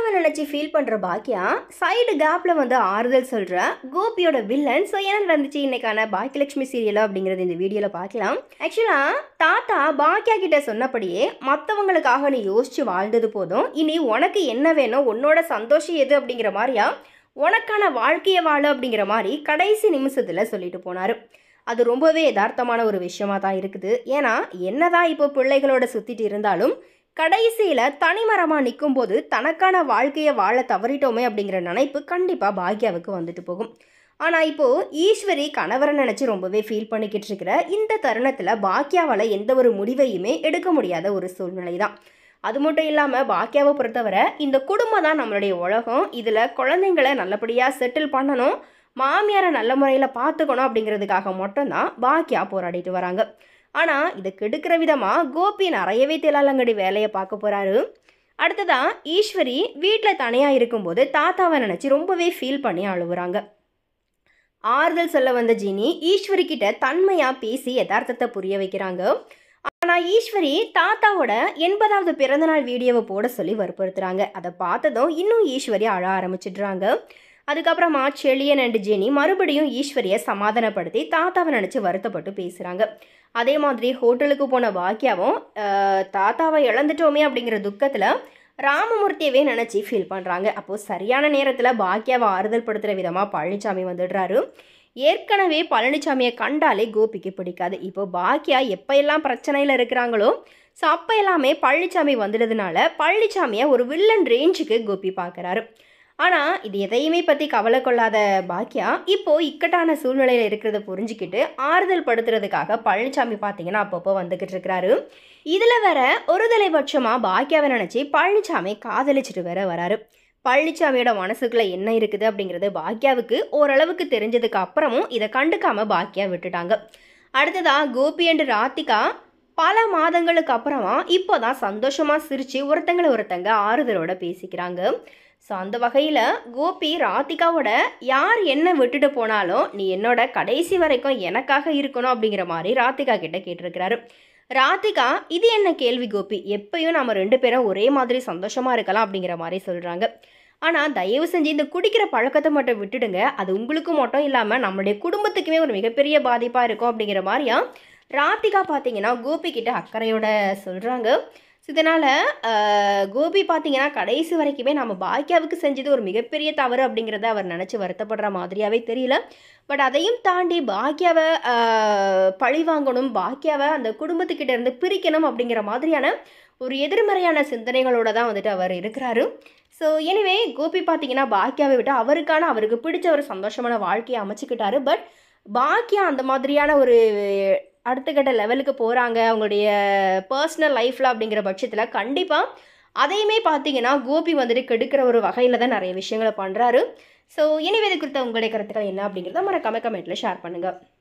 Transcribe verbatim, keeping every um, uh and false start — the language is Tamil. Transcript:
தாத்தாவை நினச்சி ஃபீல் பண்ணுற பாக்கியா சைடு கேப்பில் வந்து ஆறுதல் சொல்கிற கோபியோட வில்லன். ஸோ என்ன நடந்துச்சு இன்னைக்கான பாக்கியலட்சுமி சீரியலோ அப்படிங்கிறது இந்த வீடியோவில் பார்க்கலாம். ஆக்சுவலாக தாத்தா பாக்கியா கிட்ட சொன்னபடியே மற்றவங்களுக்காக நீ யோசிச்சு வாழ்ந்தது போதும், இனி உனக்கு என்ன வேணும், உன்னோட சந்தோஷம் எது அப்படிங்கிற மாதிரியா உனக்கான வாழ்க்கையை வாழ அப்படிங்கிற மாதிரி கடைசி நிமிஷத்தில் சொல்லிட்டு போனார். அது ரொம்பவே யதார்த்தமான ஒரு விஷயமா தான் இருக்குது. ஏன்னா என்னதான் இப்போ பிள்ளைகளோட சுற்றிட்டு இருந்தாலும் கடைசியில் தனிமரமாக நிற்கும் போது தனக்கான வாழ்க்கையை வாழ தவறிட்டோமே அப்படிங்கிற நினைப்பு கண்டிப்பாக பாக்யாவுக்கு வந்துட்டு போகும். ஆனால் இப்போது ஈஸ்வரி கணவரை நினச்சி ரொம்பவே ஃபீல் பண்ணிக்கிட்டு இருக்கிற இந்த தருணத்தில் பாக்யாவால் எந்த ஒரு முடிவையுமே எடுக்க முடியாத ஒரு சூழ்நிலை தான். அது மட்டும் இல்லாமல் பாக்யாவை பொறுத்தவரை இந்த குடும்பம் தான் நம்மளுடைய உலகம், இதில் குழந்தைங்களை நல்லபடியாக செட்டில் பண்ணணும், மாமியாரை நல்ல முறையில் பார்த்துக்கணும் அப்படிங்கிறதுக்காக மட்டும்தான் பாக்யா போராடிட்டு வராங்க. ஆனால் இதை கெடுக்கிற விதமாக கோபி நிறையவே தில்லாலங்கடி வேலையை பார்க்க போகிறாரு. அடுத்ததான் ஈஸ்வரி வீட்டில் தனியாக இருக்கும்போது தாத்தாவை நினச்சி ரொம்பவே ஃபீல் பண்ணி அழுகுறாங்க. ஆறுதல் சொல்ல வந்த ஜீனி ஈஸ்வரி கிட்ட தன்மையாக பேசி யதார்த்தத்தை புரிய வைக்கிறாங்க. ஆனால் ஈஸ்வரி தாத்தாவோட எண்பதாவது பிறந்தநாள் வீடியோவை போட சொல்லி வற்புறுத்துறாங்க. அதை பார்த்ததும் இன்னும் ஈஸ்வரி அழ ஆரம்பிச்சிடுறாங்க. அதுக்கப்புறமா செழியன் அண்ட் ஜெனி மறுபடியும் ஈஸ்வரியை சமாதானப்படுத்தி தாத்தாவை நினச்சி வருத்தப்பட்டு பேசுகிறாங்க. அதே மாதிரி ஹோட்டலுக்கு போன பாக்யாவும் தாத்தாவை இழந்துட்டோமே அப்படிங்கிற துக்கத்தில் ராமமூர்த்தியவே நினச்சி ஃபீல் பண்ணுறாங்க. அப்போது சரியான நேரத்தில் பாக்யாவை ஆறுதல் படுத்துகிற விதமாக பழனிசாமி வந்துடுறாரு. ஏற்கனவே பழனிசாமியை கண்டாலே கோபிக்கு பிடிக்காது. இப்போ பாக்யா எப்போ எல்லாம் பிரச்சனையில் இருக்கிறாங்களோ ஸோ அப்போ எல்லாமே பழனிசாமி வந்துடுறதுனால பழனிசாமியை ஒரு வில்லன் ரேஞ்சுக்கு கோபி பார்க்குறாரு. ஆனால் இது எதையுமே பற்றி கவலை கொள்ளாத பாக்யா இப்போது இக்கட்டான சூழ்நிலையில் இருக்கிறத புரிஞ்சுக்கிட்டு ஆறுதல் படுத்துறதுக்காக பழனிசாமி பார்த்தீங்கன்னா அப்பப்போ வந்துக்கிட்டு இருக்கிறாரு. இதில் வேற ஒரு தலைபட்சமாக பாக்யாவை நினச்சி பழனிசாமி காதலிச்சுட்டு வேற வராரு. பழனிசாமியோட மனசுக்குள்ளே என்ன இருக்குது அப்படிங்கிறது பாக்யாவுக்கு ஓரளவுக்கு தெரிஞ்சதுக்கு அப்புறமும் இதை கண்டுக்காமல் பாக்யா விட்டுட்டாங்க. அடுத்ததாக கோபி அண்ட் ராதிகா பல மாதங்களுக்கு அப்புறமா இப்போ தான் சந்தோஷமாக சிரித்து ஒருத்தங்களை ஒருத்தங்க ஆறுதலோட பேசிக்கிறாங்க. ஸோ அந்த வகையில் கோபி ராதிகாவோட யார் என்ன விட்டுட்டு போனாலும் நீ என்னோட கடைசி வரைக்கும் எனக்காக இருக்கணும் அப்படிங்கிற மாதிரி ராதிகா கிட்ட கேட்டிருக்கிறாரு. ராதிகா இது என்ன கேள்வி கோபி, எப்பயும் நம்ம ரெண்டு பேரும் ஒரே மாதிரி சந்தோஷமாக இருக்கலாம் அப்படிங்கிற மாதிரி சொல்கிறாங்க. ஆனால் தயவு செஞ்சு இந்த குடிக்கிற பழக்கத்தை மட்டும் விட்டுடுங்க, அது உங்களுக்கு மட்டும் இல்லாமல் நம்மளுடைய குடும்பத்துக்குமே ஒரு மிகப்பெரிய பாதிப்பாக இருக்கும் அப்படிங்கிற மாதிரியா ராதிகா பார்த்தீங்கன்னா கோபி கிட்ட அக்கறையோட சொல்கிறாங்க. இதனால் கோபி பார்த்தீங்கன்னா கடைசி வரைக்குமே நம்ம பாக்யாவுக்கு செஞ்சது ஒரு மிகப்பெரிய தவறு அப்படிங்கிறத அவர் நினச்சி வருத்தப்படுற மாதிரியாவே தெரியல. பட் அதையும் தாண்டி பாக்யாவை பழி வாங்கணும், பாக்யாவை அந்த குடும்பத்துக்கிட்ட இருந்து பிரிக்கணும் அப்படிங்கிற மாதிரியான ஒரு எதிர்மறையான சிந்தனைகளோடு தான் வந்துட்டு அவர் இருக்கிறாரு. ஸோ எனிவே கோபி பார்த்தீங்கன்னா பாக்யாவை விட்டு அவருக்கான அவருக்கு பிடிச்ச ஒரு சந்தோஷமான வாழ்க்கையை அமைச்சிக்கிட்டாரு. பட் பாக்யா அந்த மாதிரியான ஒரு அடுத்த கட்ட லெவலுக்கு போகிறாங்க அவங்களுடைய பர்சனல் லைஃப்பில் அப்படிங்கிற பட்சத்தில் கண்டிப்பாக அதையுமே பார்த்தீங்கன்னா கோபி வந்துட்டு கெடுக்கிற ஒரு வகையில் தான் நிறைய விஷயங்களை பண்ணுறாரு. ஸோ இனிவே இது குறித்த உங்களுடைய கருத்துக்கள் என்ன அப்படிங்கிறத மறக்காம கமெண்ட்டில் ஷேர் பண்ணுங்கள்.